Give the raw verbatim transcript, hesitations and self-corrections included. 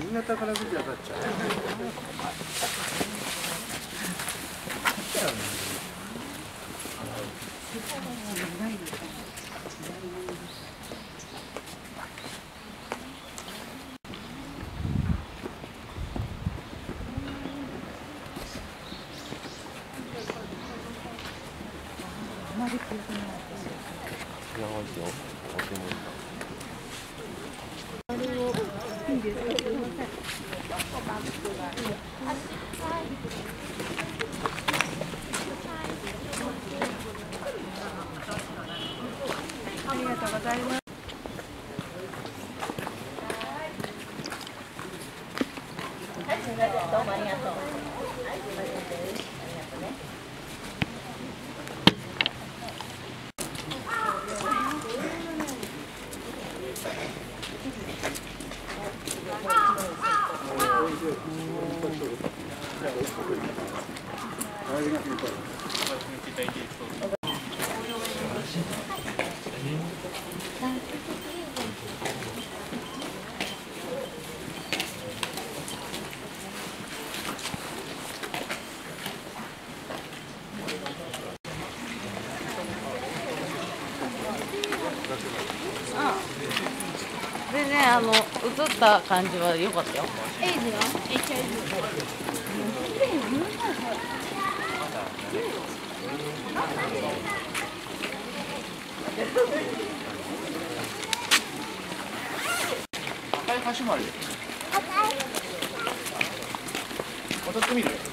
新潟から見て当たっちゃう。 ありがとうございます。はい、すみません。どうもありがとう。はい、すみません。ありがとうね。 でね、あの映った感じは良かったよ。 エイズは？エイチアイブイ。 赤い橋もあるよ。渡ってみる？